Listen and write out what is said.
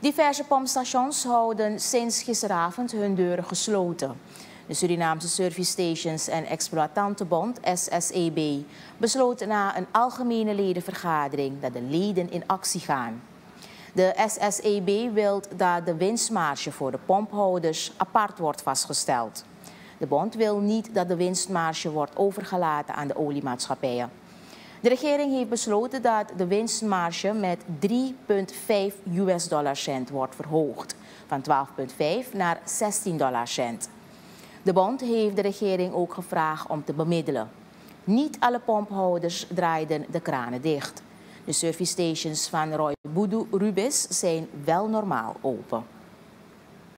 Diverse pompstations houden sinds gisteravond hun deuren gesloten. De Surinaamse Service Stations en Exploitantenbond, SSEB, besloot na een algemene ledenvergadering dat de leden in actie gaan. De SSEB wil dat de winstmarge voor de pomphouders apart wordt vastgesteld. De bond wil niet dat de winstmarge wordt overgelaten aan de oliemaatschappijen. De regering heeft besloten dat de winstmarge met 3,5 US-dollarcent wordt verhoogd, van 12,5 naar 16 dollarcent. De bond heeft de regering ook gevraagd om te bemiddelen. Niet alle pomphouders draaiden de kranen dicht. De service stations van Roy Boudou Rubis zijn wel normaal open.